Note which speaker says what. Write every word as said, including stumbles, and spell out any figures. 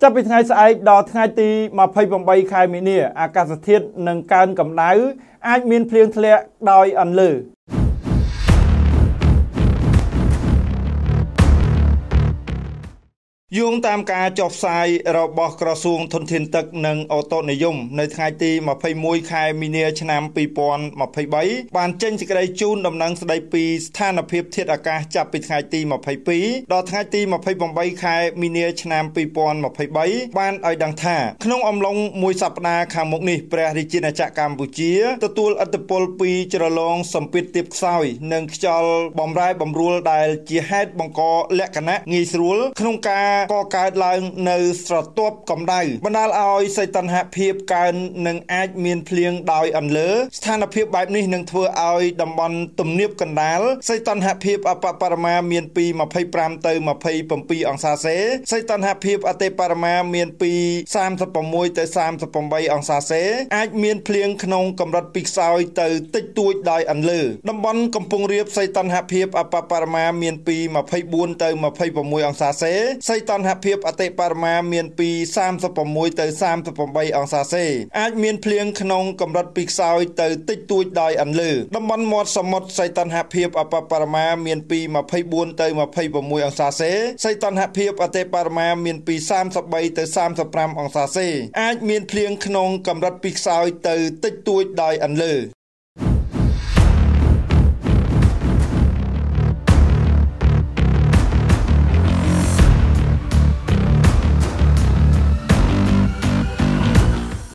Speaker 1: ចាប់ពីថ្ងៃស្អែកដល់ថ្ងៃទីยี่สิบแปด ខែមីនាអាកាសធាតុនឹងកើនកម្ដៅអាចមានភ្លៀងធ្លាក់ដោយអន្លើយោងតាមការចុះផ្សាយរបស់ក្រសួងធនធានទឹកនិងអូតូនិយមនៅថ្ងៃទីยี่สิบเอ็ด ខែមីនាឆ្នាំยี่สิบยี่สิบสามបានចេញសេចក្តីជូនដំណឹងស្តីពីស្ថានភាពធាតុអាកាសចាប់ពីថ្ងៃទីยี่สิบสองដល់ថ្ងៃទីยี่สิบแปด ខែមីនាឆ្នាំยี่สิบยี่สิบสามបានឲ្យដឹងថាក្នុងអំឡុងមួយសប្តាហ៍ខាងមុខនេះព្រះរាជាណាចក្រកម្ពុជាទទួលឥទ្ធិពលពីជ្រលងសម្ពាធទាបខ្សោយនិងខ្យល់បំរែបំរួលដែលជាហេតុបង្កលក្ខណៈងាយស្រួលក្នុងការកកើតឡើងនៅស្រទាប់កម្ដៅបណ្ដាលឲ្យសីតុណ្ហភាពកើននិងអាចមានភ្លៀងដោយអន្លើស្ថានភាពបែបនេះនឹងធ្វើឲ្យតំបន់ទំនាបកណ្ដាលសីតុណ្ហភាពអបបរមាមានពីยี่สิบห้าទៅยี่สิบเจ็ดអង្សាសេសីតុណ្ហភាពអតិបរមាមានពីสามสิบหกទៅสามสิบแปดអង្សាសេអាចមានភ្លៀងក្នុងកម្រិតពីខ្សោយទៅតិចតួចដោយអន្លើតំបន់កំពង់រាបសីតុណ្ហភាពអបបរមាមានពីยี่สิบสี่ទៅยี่สิบหกអង្សាសេសីតុណ្ហភាពអតិបរមាមានពីสามสิบหกទៅสามสิบแปดអង្សាសេអាចមានភ្លៀងក្នុងកម្រិតពីខ្សោយទៅតិចតួចដោយអន្លើតំបន់មាត់សមុទ្រសីតុណ្ហភាពអបបរមាមានពីยี่สิบสี่ទៅยี่สิบหกអង្សាសេសីតុណ្ហភាពអតិបរមាមានពីสามสิบสามទៅสามสิบห้าអង្សាសេអាចមានភ្លៀងក្នុងកម្រិតពីខ្សោយទៅតិចតួចដោយអន្លើ